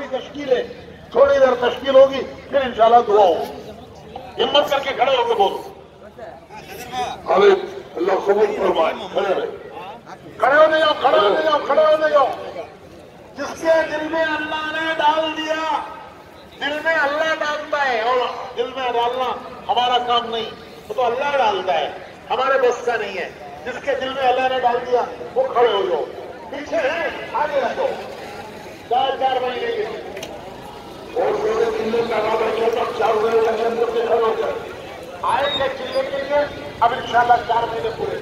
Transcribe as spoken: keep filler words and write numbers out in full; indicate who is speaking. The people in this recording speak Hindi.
Speaker 1: हमारी तश्कील है, थोड़ी देर तश्कील होगी, फिर इंशाल्लाह दुआ होगी। हिम्मत करके खड़े होकर बोलो। अरे अल्लाह कबूल फरमाए। खड़े रहे, खड़े होने जाओ, खड़े होने जाओ, खड़े होने जाओ। जिसके दिल में अल्लाह ने डाल दिया, दिल में अल्लाह डालता है, और दिल में डालना हमारा काम नहीं, वो तो अल्लाह डालता है, हमारे बस का नहीं है। जिसके दिल में अल्लाह ने डाल दिया वो खड़े हो जाओ। पीछे है, आगे रखो। चार चार महीने के और थोड़े चिल्ले लगा बैठे तब चार महीने लगे खड़े हो जाए। आएंगे चिल्ले के लिए अब इंशाल्लाह चार महीने पूरे